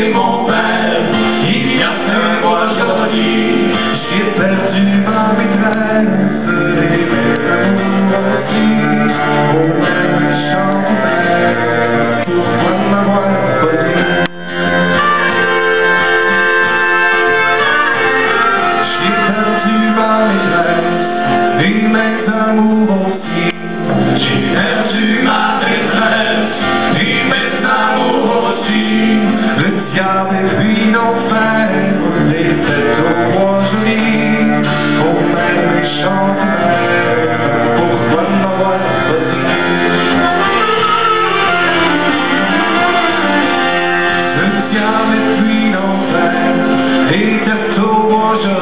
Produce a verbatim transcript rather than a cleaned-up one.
chercher mon père, il y a un mois joli. J'ai perdu ma maîtresse, les maisons aussi, au même méchant père, pourquoi m'avoir pas dit? J'ai perdu ma maîtresse, et mes amours aussi. J'ai perdu ma maîtresse, et mes amours aussi. Le diable et puis l'enfer, les têtes au bois joli, au même méchant père, pourquoi m'avoir pas dit? Le diable et puis l'enfer, les têtes au bois joli.